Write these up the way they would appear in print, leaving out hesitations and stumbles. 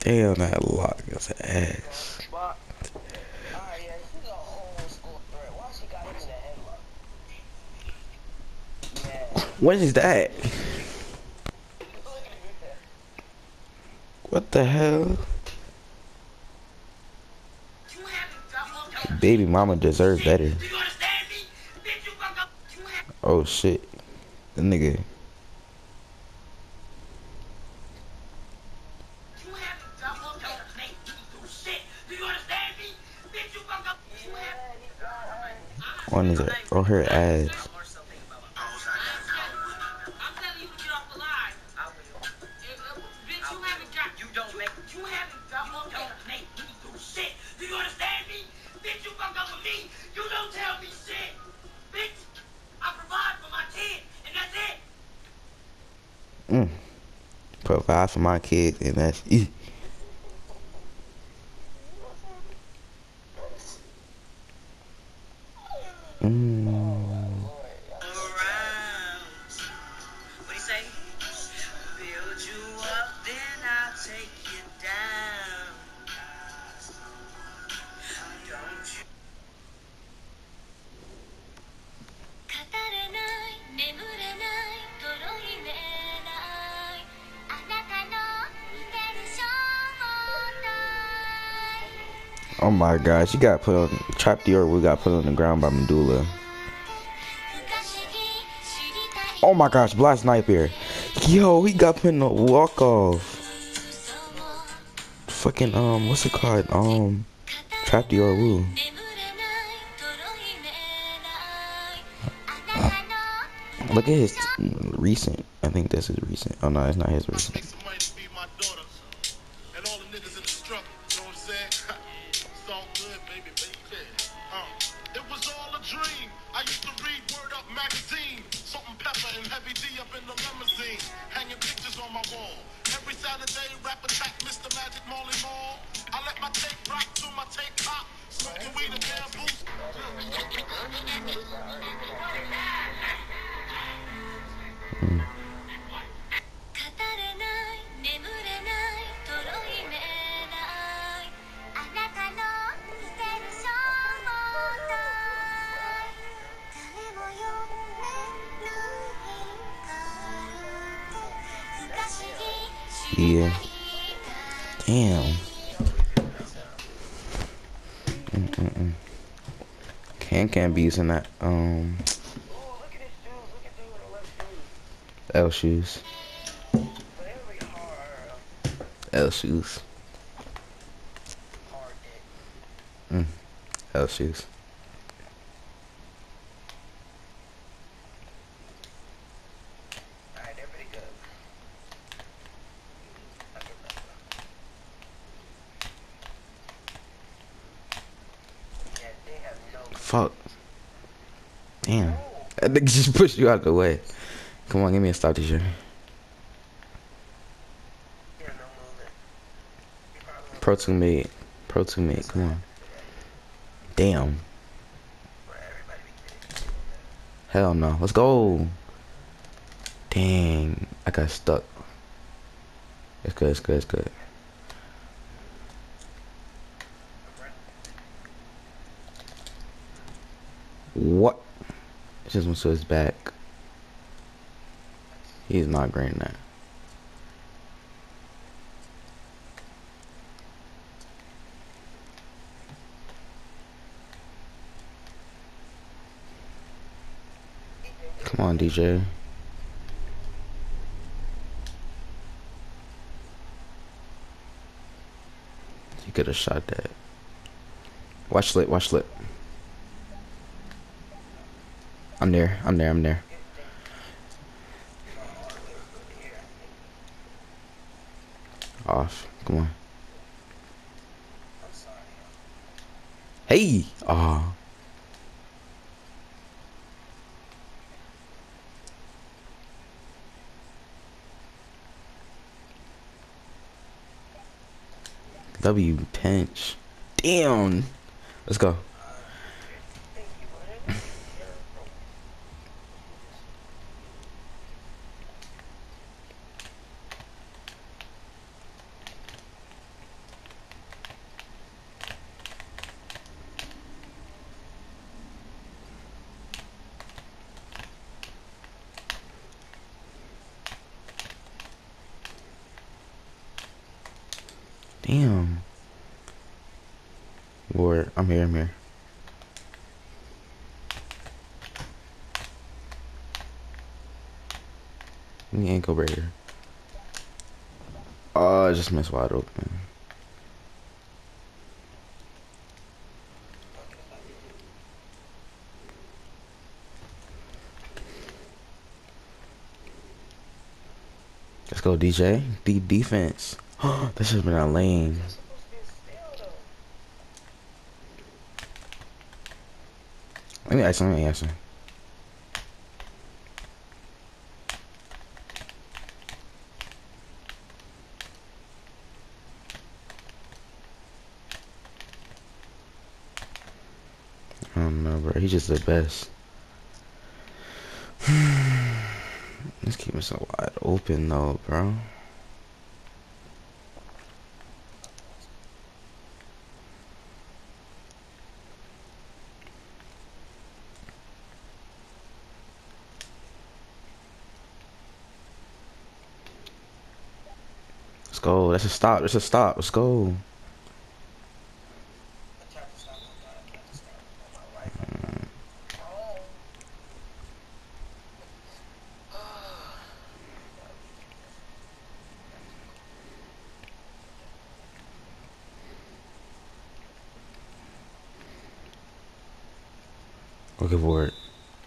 Damn, that lock is ass. But, alright, yeah, she's an old school threat. Why she got into the headlock? Yeah. What is that? Look at it. What the hell? Baby mama deserves better. Do you understand me? Bitch, you fuck up. Oh shit. The nigga. You haven't done what don't make me do shit. Do you understand me? Bitch, you fuck up. You have On his or her ass. or something about I'm telling you to get off the line. I will. Bitch, you haven't got. You don't make. You haven't done what don't make me do shit. Do you understand me? Bitch, you fuck up with me. You don't tell me shit. Bitch, I provide for my kid, and that's it. Provide for my kids and that's it. Oh my gosh, you got put on Trap Dior. We got put on the ground by Medulla. Oh my gosh, Black Sniper. Yo, he got put in a walk off. Fucking what's it called? Trap Dior Woo. Look at his recent. I think this is recent. Oh no, it's not his recent. It was all a dream. I used to read Word Up magazine. Salt and pepper and heavy D up in the limousine. Hanging pictures on my wall. Every Saturday, rap attack, Mr. Magic Molly Mall. I let my tape rock to my tape pop. Smoking weed and bamboo. Yeah. Damn. Can be using that L shoes. L shoes. L shoes. Alright, they're pretty good. Yeah, they have no. Fuck. Damn. That nigga just pushed you out the way. Come on, give me a stop t-shirt. Yeah, no movement. Pro 2 mate. Pro 2 mate. Come on. Damn. Where everybody be getting. Hell no. Let's go. Dang. I got stuck. It's good, it's good, it's good. What? It just went to his back. He's not greening that. Come on, DJ. You could have shot that. Watch lit, watch lit. I'm there, I'm there, I'm there. Off. Come on. Hey! Aw. W pinch. Damn. Let's go. Damn. Ward, I'm here, I'm here. Give me ankle breaker. Oh, I just missed wide open. Let's go, DJ. Defense. That should have been our lane. Let me ask him. Let me ask him. I don't know, bro. He's just the best. Let's keep it so wide open, though, bro. Let's go. That's a stop. That's a stop. Let's go. Looking for it.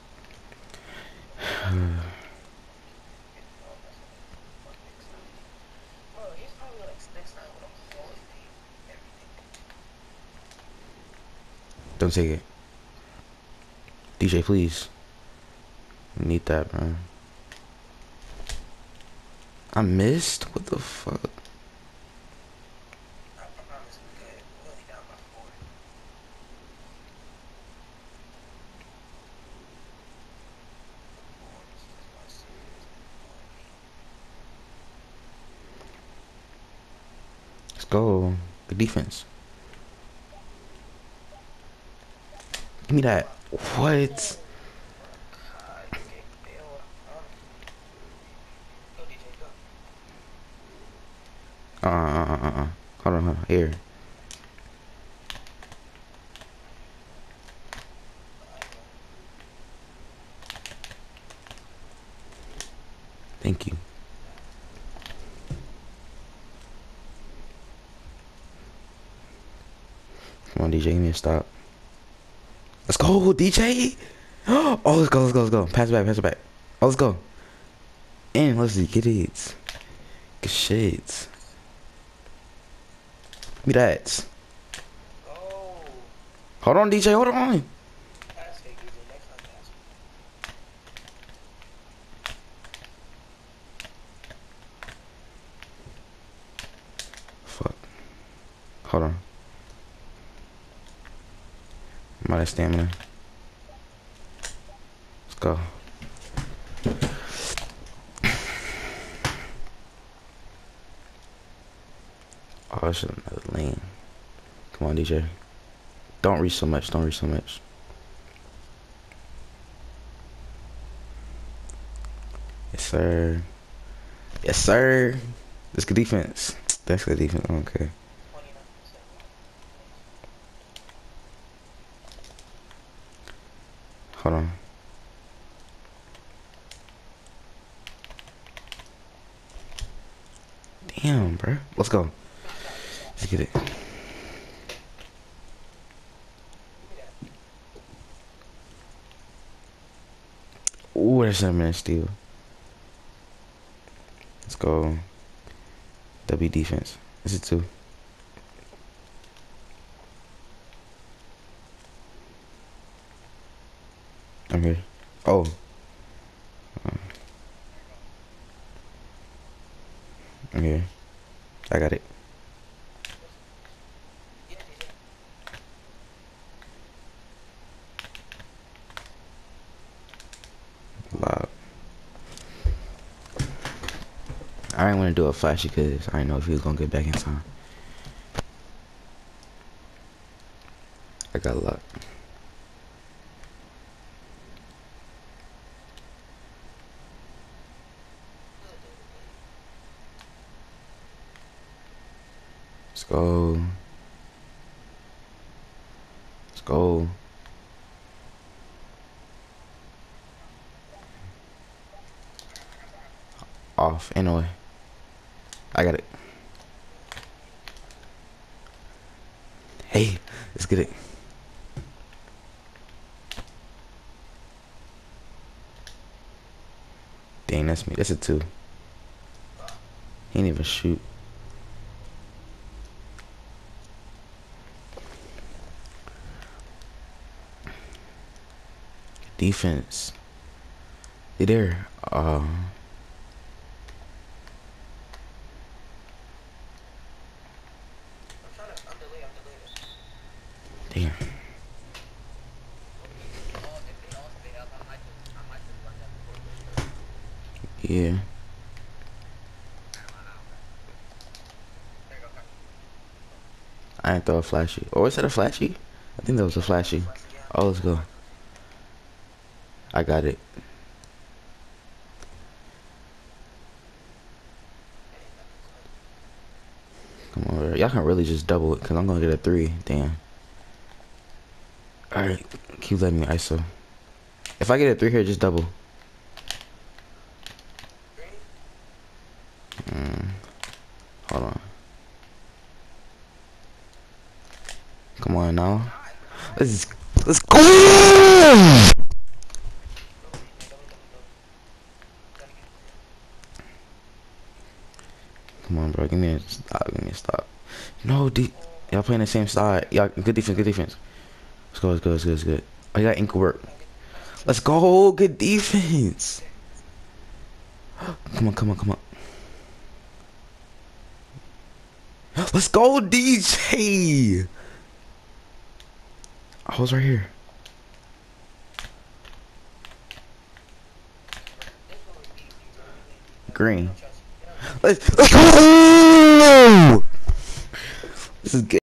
Don't take it. DJ, please. I need that, bro. I missed? What the fuck? Let's go. Good defense. Give me that. What? Hold on. Here. Thank you. Come on, DJ, give me a stop. Let's go, DJ. Oh, let's go, let's go, let's go. Pass it back, pass it back. Oh, let's go. And let's see, get it. Good shit. Give me that. Hold on, DJ, hold on. Fuck. Hold on. I'm out of stamina. Let's go. Oh, I should have another lane. Come on, DJ. Don't reach so much. Don't reach so much. Yes, sir. Yes, sir. That's good defense. That's good defense. Okay. Hold on. Damn, bro. Let's go. Let's get it. Ooh, that's a minute steal. Let's go. W defense. This is 2. I'm here. Oh. I'm here. I got it. Loud. I didn't want to do a flashy because I didn't know if he was gonna get back in time. I got luck. Let's go. Let's go. Off anyway. I got it. Hey, let's get it. Dang, that's me. That's a 2. He ain't even shoot. Defense. They there. Damn. Yeah. I ain't throw a flashy. Or was that a flashy? I think that was a flashy. Oh, let's go. I got it. Come on, bro. Y'all can really just double it, because I'm going to get a 3. Damn. Alright. Keep letting me ISO. If I get a 3 here, just double. Hold on. Come on now. Let's go! Come on, bro. Give me a stop. Give me a stop. No, y'all playing the same side. Y'all good defense. Good defense. Let's go. Let's go. Let's go. Let's go. Oh, you got ankle work. Let's go. Good defense. Come on. Come on. Come on. Let's go, DJ. I was right here. Green. Let's go. This is good.